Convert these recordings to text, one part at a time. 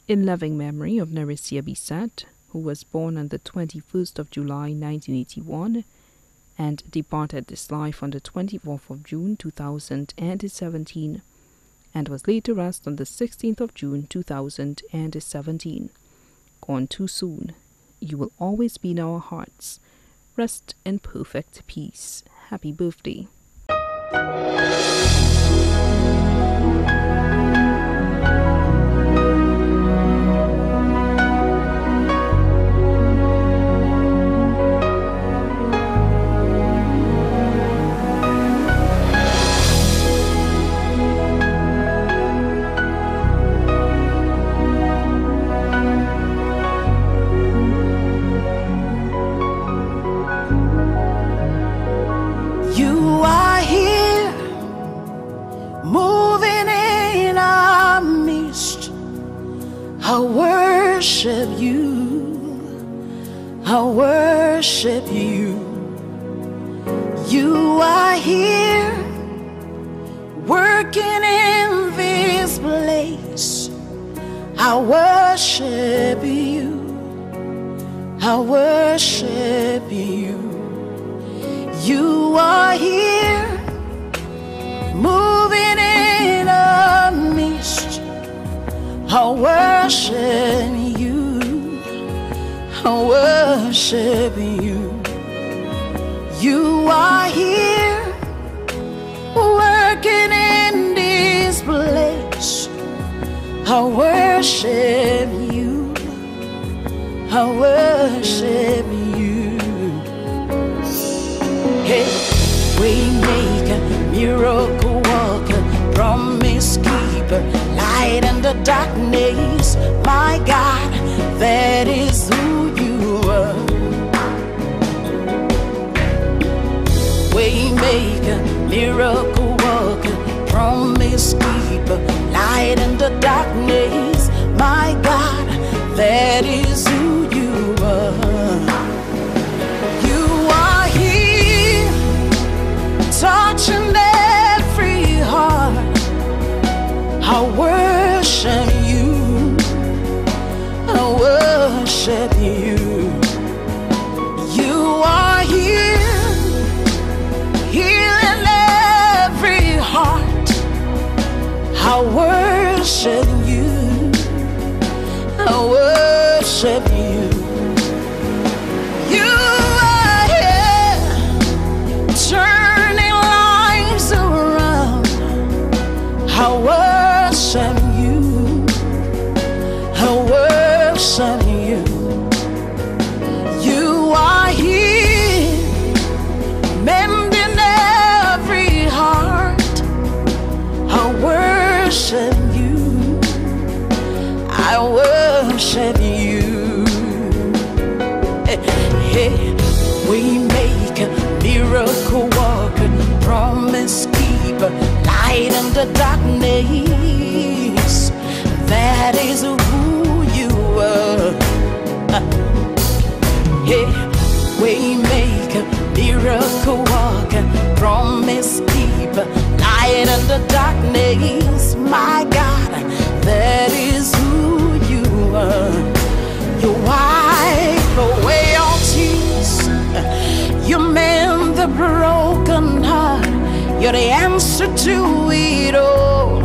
In loving memory of Narisia Bisat, who was born on the 21st of July 1981 and departed this life on the 24th of June 2017, and was laid to rest on the 16th of June 2017. Gone too soon. You will always be in our hearts. Rest in perfect peace. Happy birthday. You are here, moving in our midst. I worship you, I worship you. You are here, working in this place. I worship you, I worship you. You are here, moving in our midst. I worship you, I worship you. You are here, working in this place. I worship you, I worship you. Hey, Waymaker, miracle worker, promise keeper, light in the darkness. My God, that is who you are. Waymaker, miracle worker, promise keeper, light in the darkness. My God, that is who you are. Touching every heart. I worship you, I worship you. You are here, healing every heart. I worship you, I worship you. You are here, turning around. I worship you, I worship you. You are here, mending every heart. I worship you, I worship you. Hey, hey. We make a miracle walker, promise keeper, light in the darkness. That is who you are. Yeah, we make a miracle walker, promise keeper, light in the darkness. My God, that is who you are. You wipe away all tears, you mend the broken heart. You're the answer to it all,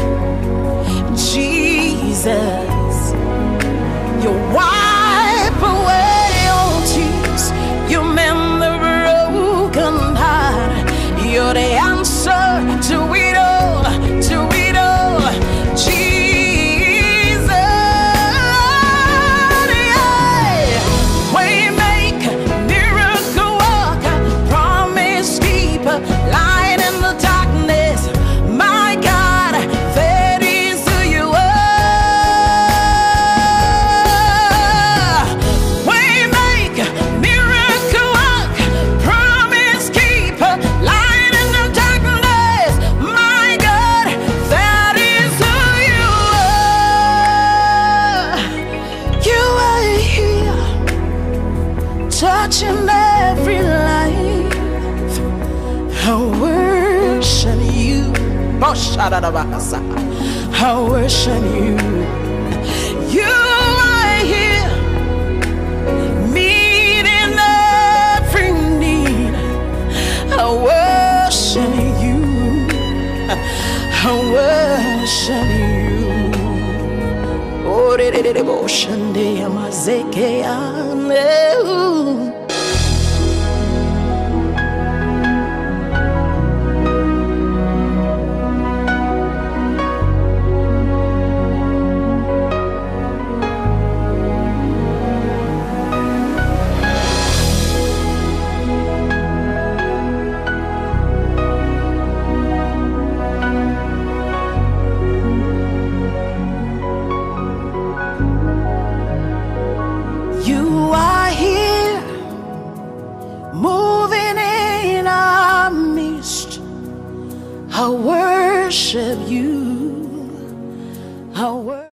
Jesus. You wipe away all tears, you mend the broken heart. You're the answer to it all, to it all, Jesus. Yeah. Waymaker, miracle worker, promise keeper, light in the darkness. My God, that is who you are. Waymaker, miracle worker, promise keeper, light in the darkness. My God, that is who you are. You are here, touching every life. I worship you. I worship you. worship you. Oh, devotion, you are here, moving in our midst. I worship you. I worship